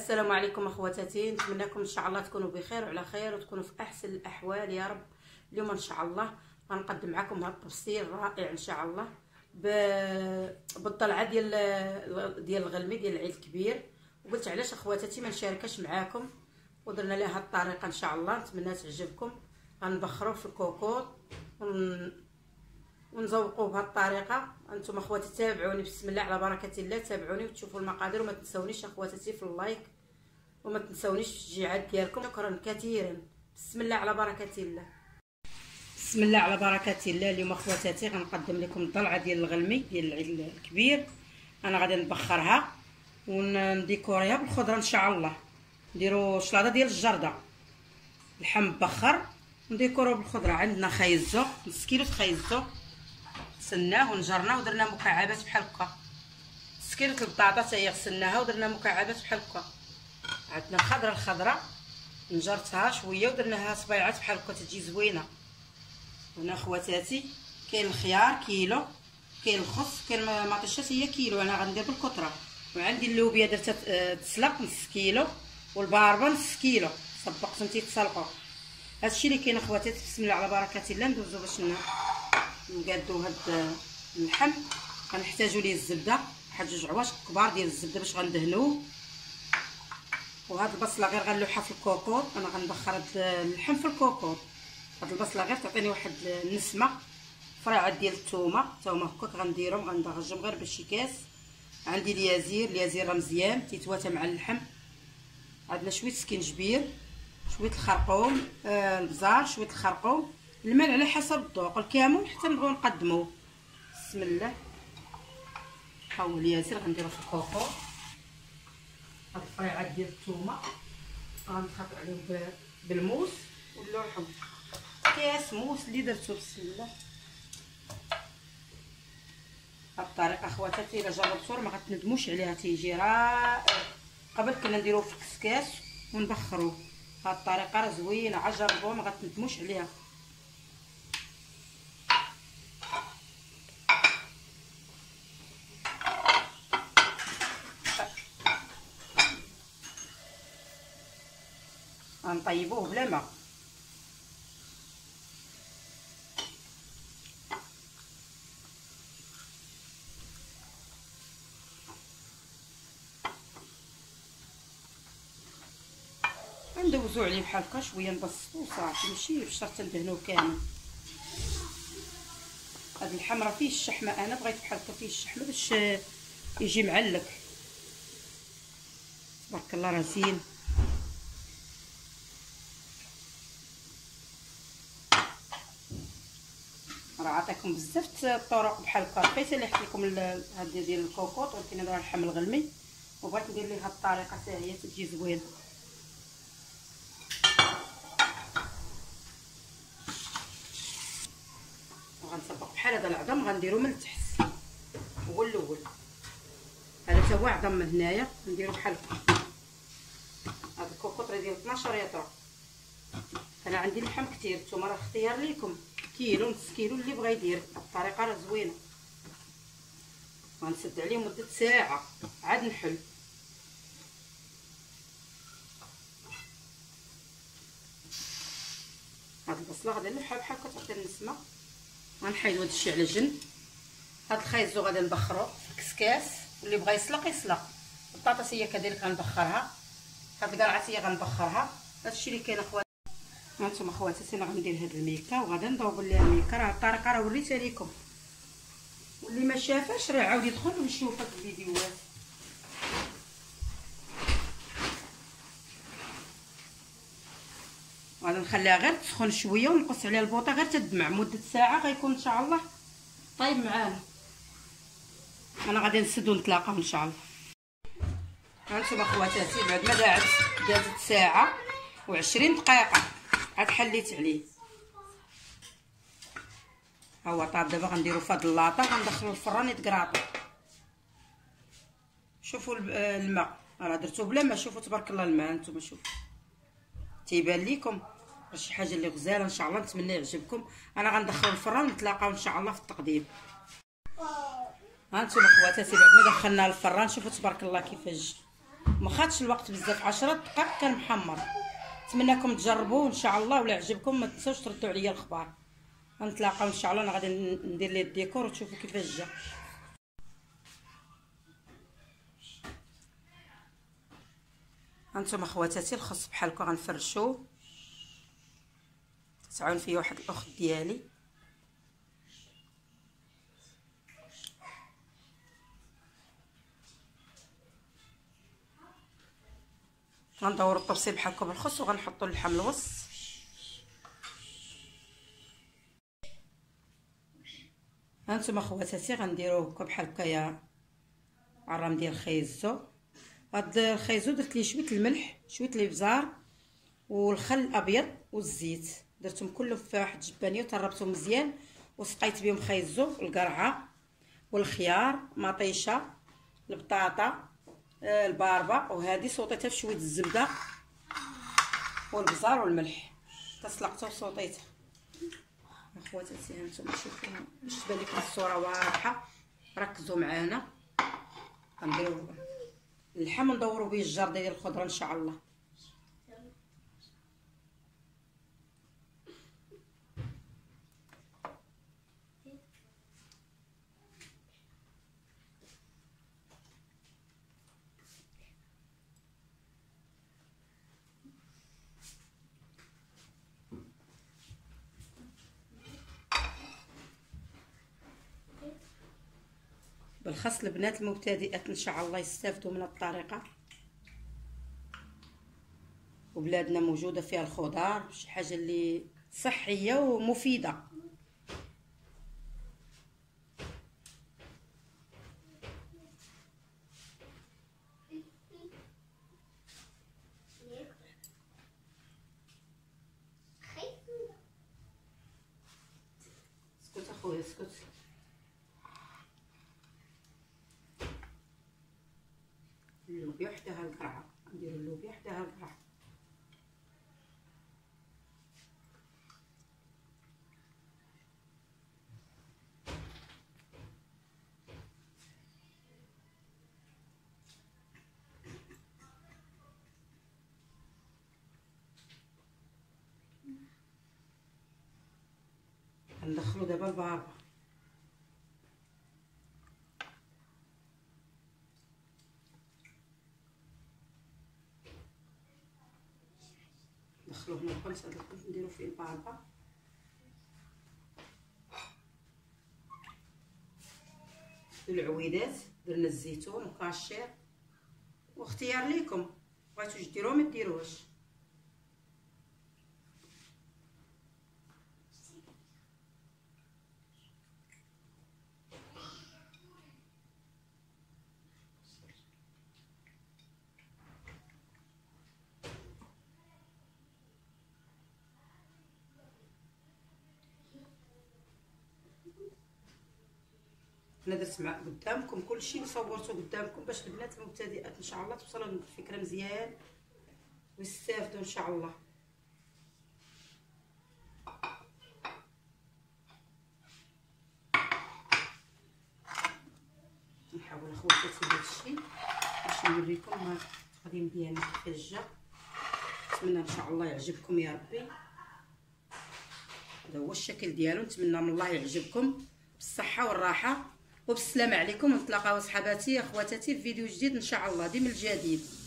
السلام عليكم اخواتاتي، نتمنىكم ان شاء الله تكونوا بخير وعلى خير وتكونوا في احسن الاحوال يا رب. اليوم ان شاء الله غنقدم معكم هذا التفصيل الرائع ان شاء الله بالطلعه ديال الغلمي ديال العيد الكبير. وقلت علاش اخواتاتي ما نشاركش معاكم ودرنا لها الطريقه ان شاء الله، نتمنى تعجبكم. غنبخروا في الكوكوط ونزوقوه بهذه الطريقه. انتم اخواتي تابعوني، بسم الله على بركه الله، تابعوني وتشوفوا المقادير، وما تنسونيش اخواتاتي في اللايك، وما تنسونيش في التشجيعات ديالكم. شكرا كثيرا. بسم الله على بركه الله. بسم الله على بركه الله. اليوم اخواتاتي غنقدم لكم الضلعه ديال الغلمي ديال العيد الكبير. انا غادي نبخرها ونديكوريها بالخضره ان شاء الله. نديروا شلاضه ديال الجرده، اللحم مبخر، نديكورو بالخضره. عندنا خيزو، نص كيلو خيزو غسلناه ونجرناه ودرنا مكعبات بحال هكا. نص كيلو البطاطا حتى هي غسلناها ودرنا مكعبات بحال هكا. عندنا الخضره نجرتها شويه ودرناها صبيعات بحال هكا تجي زوينه. هنا اخواتاتي كاين الخيار كيلو، كاين الخس، كاين المطيشات هي كيلو، انا غندير بالكثره. وعندي اللوبيا درتها تسلق نص كيلو، والباربه نص كيلو سبقتهم تيتسلقوا. هادشي اللي كاين اخواتاتي. بسم الله على بركه الله. ندوزو باش نقادو هاد اللحم. غنحتاجو ليه الزبده، واحد جوج عواش كبار ديال الزبده باش غندهنوه. وهاد البصله غير غنلوحها في الكوكوط. انا غنبخر هاد اللحم في الكوكوط. هاد البصله غير تعطيني واحد النسمه. فريعات ديال الثومه هكاك غنديرهم، غندرجهم غير بشي كاس. عندي اليازير راه مزيان تيتواتى مع اللحم. عندنا شويه سكينجبير، شويه الخرقوم، البزار، شويه الخرقوم، الماء على حسب الذوق، الكمون حتى نبغيو نقدموه. بسم الله. ها هو اليازير غنديرو في الكوكوط. هاد الفريعات ديال الثومه غنخلط عليه بالموس واللحم، كاس موس اللي درتو. بسم الله. هاد الطريقه اخواتاتي الا جربتوها ما غتندموش عليها، تيجي رائع. قبل كنا نديروه في الكسكاس ونبخروه. هاد الطريقه راه زوينه، عجربوها ما غتندموش عليها. غنطيبوه بلا ما. ندوزو عليه بحال هكا شويه، نبسطو صافي، ماشي بشرط ندهنوه كامل. هاد اللحم راه فيه الشحمه، انا بغيت بحال هكا فيه الشحمه باش يجي معلك. تبارك الله راه زين. راه عطيكم بزاف الطرق بحال هكا، بقيت اللي حكيت لكم هاد ديال الكوكوط، ولكن هذا اللحم الغلمي وبغيت ندير ليه هاد الطريقه حتى هي تجي زوينه. غنطبق بحال هذا العظم، غنديرو من التحت هو الاول. هذا حتى هو عظم من هنايا نديرو بحال هكا. هذا الكوكوط راه ديال 12 يطرا. انا عندي اللحم كثير، نتوما راه اختيار ليكم، كيلو نص كيلو اللي بغا يدير. الطريقه راه زوينه. غنسد عليه مده ساعه عاد نحل. هاد البصله غادي نلوحها بحال هكا تعطي النسمه. غنحيدو هاد الشيء على جنب. هاد الخيزو غادي نبخرو في الكسكاس، واللي بغا يسلق يسلق. البطاطا هي كذلك غنبخرها. هاد القرعه هي غنبخرها. هادشي اللي كاين اخواتي. هانتوما اخواتي انا غندير هاد الميكه وغادي نضرب ليها الميكه. راه الطريقه راه وريتها لكم، واللي ما شافاش راه عاود يدخل ويشوف هاد الفيديوهات. غادي نخليها غير تسخن شويه ونقص عليها البوطه غير تدمع مده ساعه، غيكون ان شاء الله طيب معانا. انا غادي نسد ونتلاقاو ان شاء الله. هانتوما اخواتاتي بعد ما دازت ساعه و20 دقيقه عاد حليت عليه. ها هو طاب. دابا غنديرو في هاد اللاطه وغندخلو الفران يتقراطي. شوفوا الماء راه درتو بلا ما. شوفوا تبارك الله الماء، نتوما شوفوا تيبان ليكم راه شي حاجه اللي غزاله ان شاء الله. نتمنى يعجبكم. انا غندخلو الفران ونتلاقاو ان شاء الله في التقديم. هانتوما اخواتاتي بعد ما دخلنا الفران شوفوا تبارك الله كيفاش ما خدش الوقت بزاف، 10 دقائق كان محمر. نتمنىكم تجربوه ان شاء الله، ولا عجبكم ما تنسوش تردوا عليا الخبار. غنتلاقاو ان شاء الله. انا غادي ندير ليه الديكور وتشوفوا كيفاش جا. هانتوما خواتاتي الخص بحال هكا غنفرشو. تعاون فيا واحد الاخت ديالي. غندورو الطبسيل بحال هكا بالخص وغنحطو اللحم الوسط. هانتوما خواتاتي غنديرو هكا بحال هكايا عرام ديال الخيزو. هاد الخيزو درت ليه شويه الملح، شويه الابزار والخل الابيض والزيت، درتهم كلهم في واحد الجبانيه وطربتهم مزيان، وسقيت بهم خيزو، القرعه والخيار، مطيشه، البطاطا، الباربه، وهذه صوطيتها في شويه الزبده والبزار والملح، تسلقتها وصوطيتها. اخواتاتي هانتوما شوفوا باش تبان لكم الصوره واضحه، ركزوا معانا. غنديروا اللحم ندوروا به الجار ديال الخضره ان شاء الله. بالخص البنات المبتدئات ان شاء الله يستافدوا من الطريقه، وبلادنا موجوده فيها الخضار، شي حاجه اللي صحيه ومفيده. اسكت اخويا اسكت. اللوبيا حداها القرعه، نديرو اللوبيا حداها القرعه. ندخلو دابا البابا. ندخلوه من الخبز، هاد الخبز نديرو فيه البابا. العويدات درنا الزيتون وكاشير، واختيار ليكم، بغيتو ديروه ما ديروهش. انا درت مع قدامكم كلشي وصورته قدامكم باش البنات المبتدئات ان شاء الله توصلوا الفكره مزيان ويستافدوا ان شاء الله. نحاول اخواتاتي هادشي باش نوريكم التقديم ديالنا كيفاش جا. نتمنى ان شاء الله يعجبكم يا ربي. هذا هو الشكل ديالو، نتمنى من الله يعجبكم بالصحه والراحه وبالسلامه عليكم. ونتلاقاو صحباتي اخواتاتي في فيديو جديد ان شاء الله، ديما الجديد.